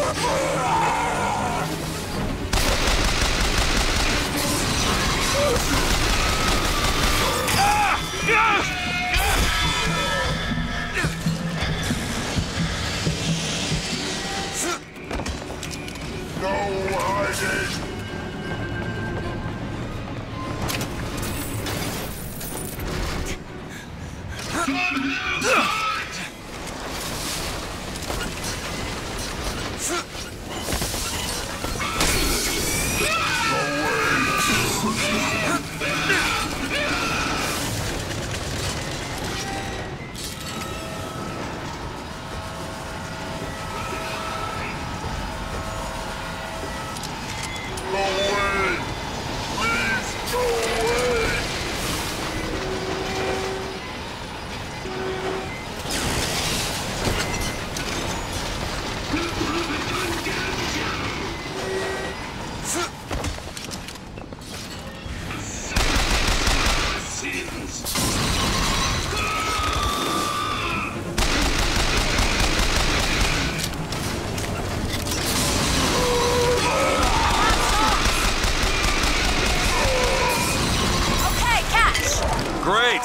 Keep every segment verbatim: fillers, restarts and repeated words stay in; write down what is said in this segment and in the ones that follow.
Great!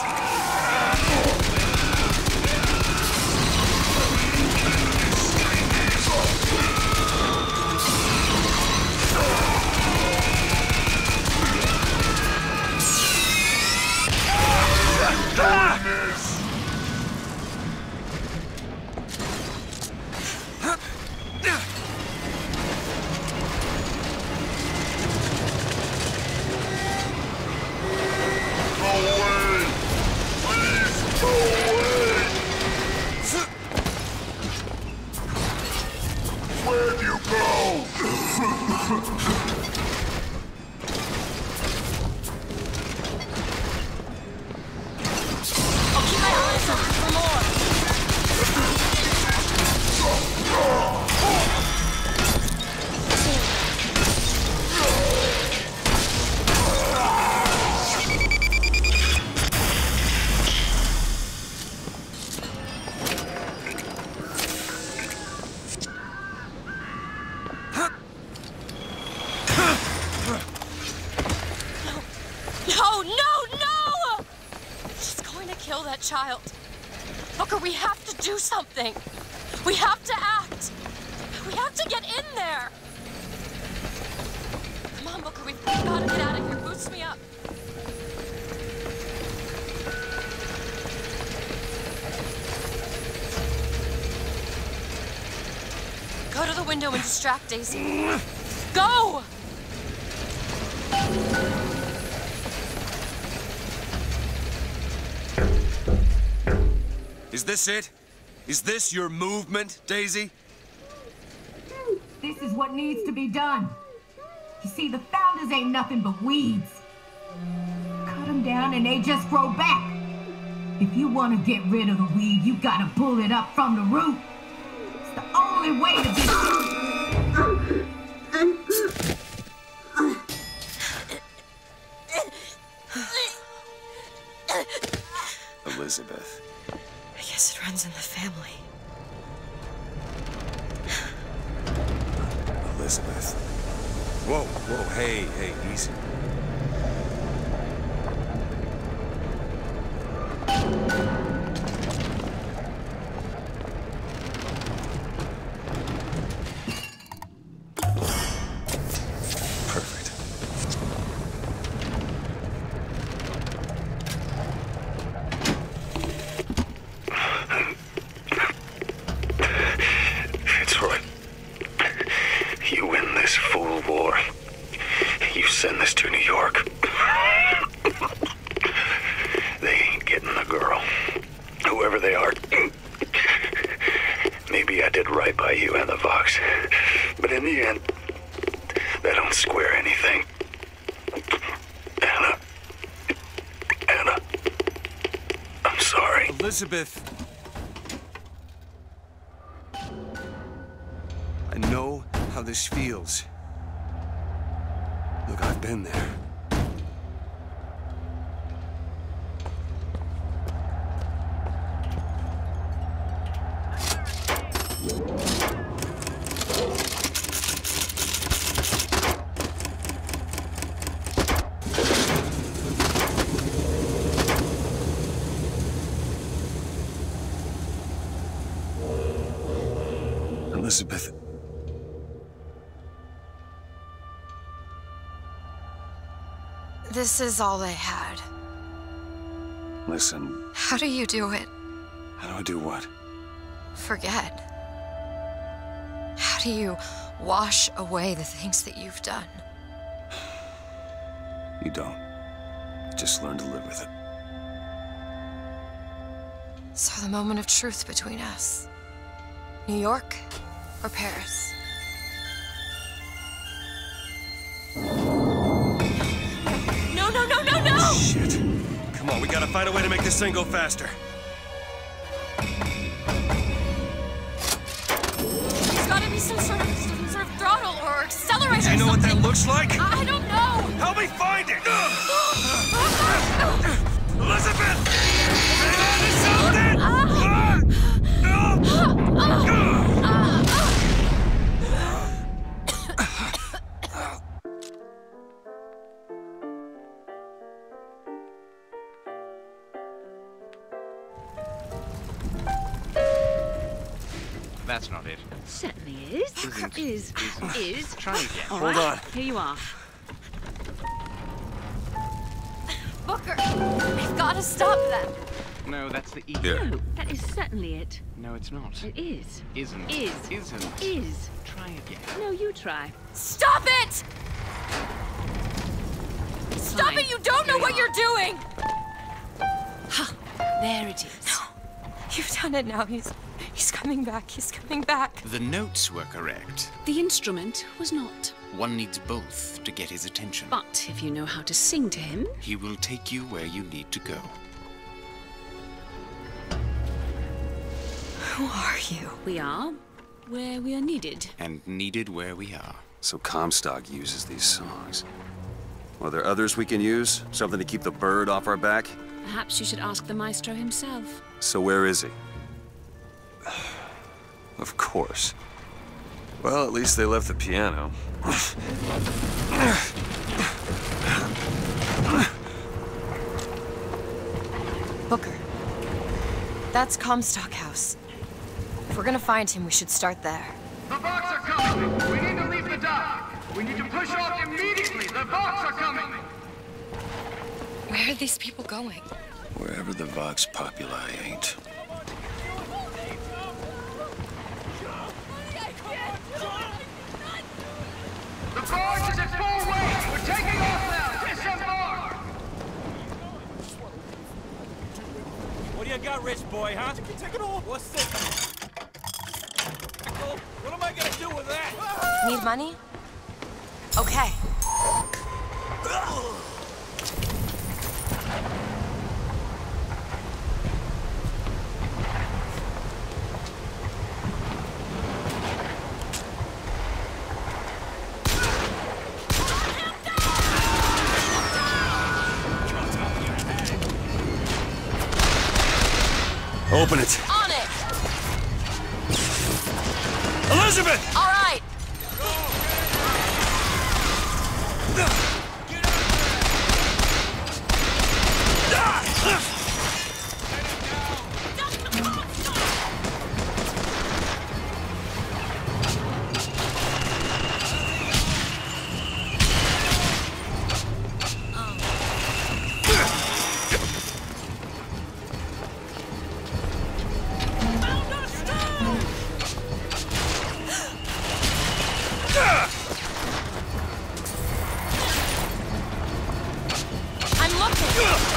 Child. Booker, we have to do something. We have to act. We have to get in there. Come on, Booker, we've got to get out of here. Boost me up. Go to the window and distract Daisy. Go! Is this it? Is this your movement, Daisy? This is what needs to be done. You see, the founders ain't nothing but weeds. Cut them down and they just grow back. If you want to get rid of the weed, you gotta pull it up from the root. It's the only way to get... Elizabeth. I guess it runs in the family. Elizabeth. Whoa, whoa, hey, hey, easy. Elizabeth, I know how this feels. Look, I've been there. This is all they had. Listen, How do you do it? how do I do what? Forget. How do you wash away the things that you've done? You don't. You just learn to live with it. So the moment of truth between us. New York or Paris? No, no, no, no, no! Shit. Come on, we gotta find a way to make this thing go faster. There's gotta be some sort of, some sort of throttle or accelerator. Do you know or what that something. looks like? I don't know! Help me find it! Elizabeth! Hang on to something! That's not it. Certainly is. Isn't. Is. Isn't. Is. Try again. All Hold right. on. Here you are. Booker, we've gotta stop them. No, that's the E. Here. No, that is certainly it. No, it's not. It is. Isn't. Is. Isn't. Is. Try again. No, you try. Stop it! Stop Fine. it! You don't know Here what you you're doing! There it is. No. You've done it now. He's... He's coming back. He's coming back. The notes were correct. The instrument was not. One needs both to get his attention. But if you know how to sing to him... He will take you where you need to go. Who are you? We are where we are needed. And needed where we are. So Comstock uses these songs. Are there others we can use? Something to keep the bird off our back? Perhaps you should ask the maestro himself. So where is he? Of course. Well, at least they left the piano. Booker. That's Comstock House. If we're gonna find him, we should start there. The Vox are coming! We need to leave the dock! We need to push off immediately! The Vox are coming! Where are these people going? Wherever the Vox Populi ain't. The barge is at full weight! We're taking off now! Disembark! What do you got, rich boy, huh? Take it off. What's this? What am I gonna do with that? Need money? Okay. Open it. On it! Elizabeth! All right! I'm looking!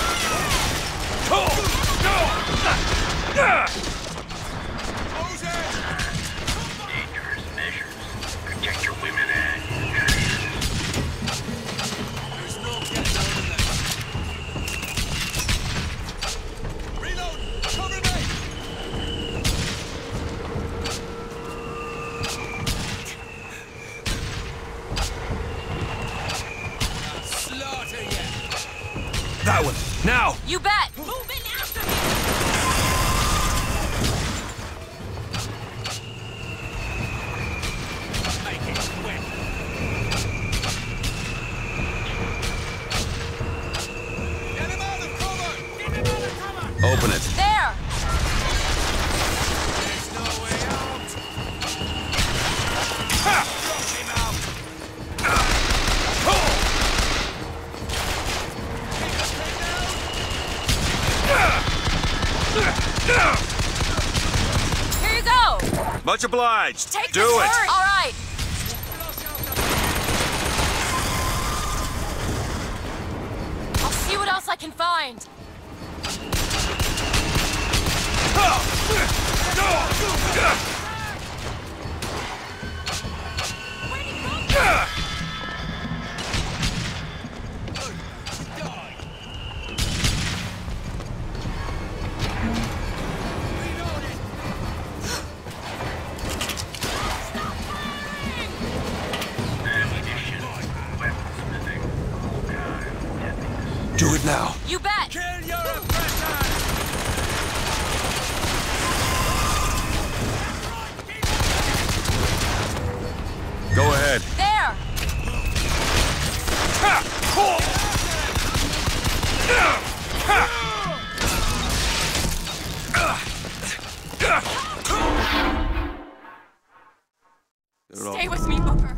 Dangerous measures. Protect your women and There's no getting out of that. Reload! Cover me! Slaughter ya! That one. Now! You bet! Move in after me! Make it quick! Get him out of cover! Get him out of cover! Open it. There! There's no way out! Rush him out! Much obliged. Take Do this, it. hurry. All right. I'll see what else I can find. Do it now. You bet. Kill your oppressor! Go ahead. There. Stay with me, Booker.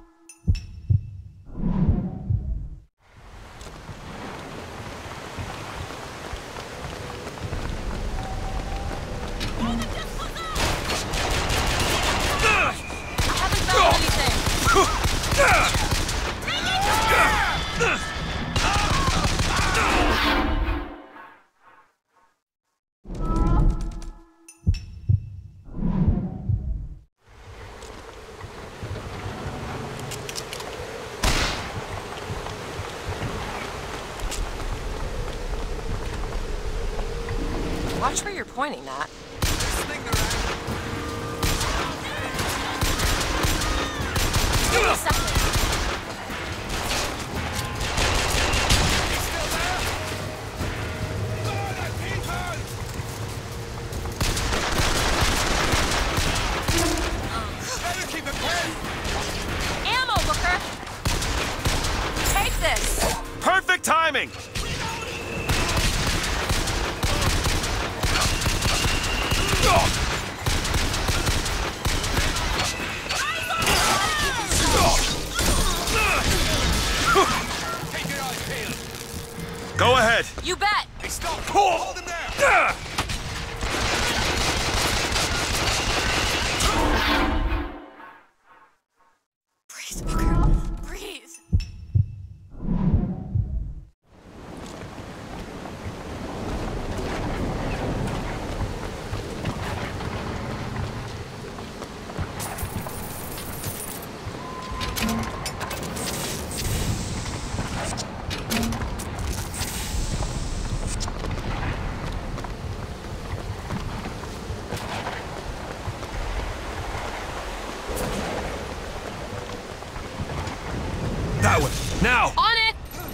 Watch where you're pointing that. Give me a second. Ammo, Booker. Take this. Perfect timing. Go ahead. You bet. Hey, stop! Hold him there! Breathe, Booker. Breathe. That way. Now. On it.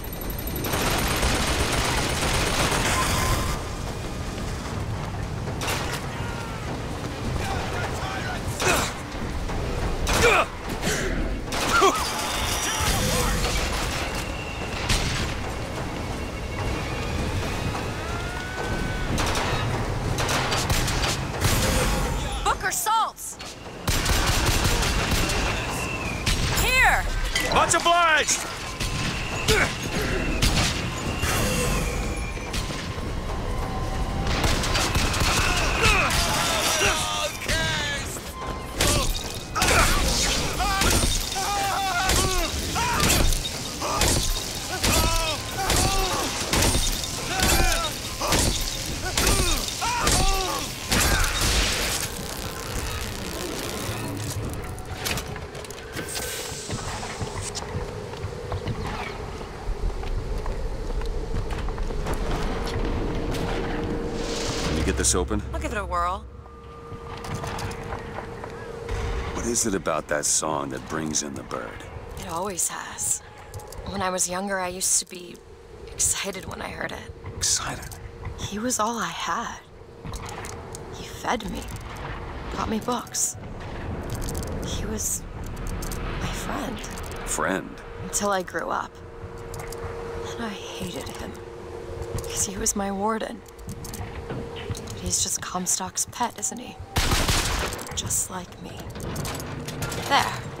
Booker salts. Here. Much obliged. Get this open? I'll give it a whirl. What is it about that song that brings in the bird? It always has. When I was younger, I used to be excited when I heard it. Excited? He was all I had. He fed me, brought me books. He was my friend. Friend? Until I grew up. Then I hated him. Because he was my warden. He's just Comstock's pet, isn't he? Just like me. There.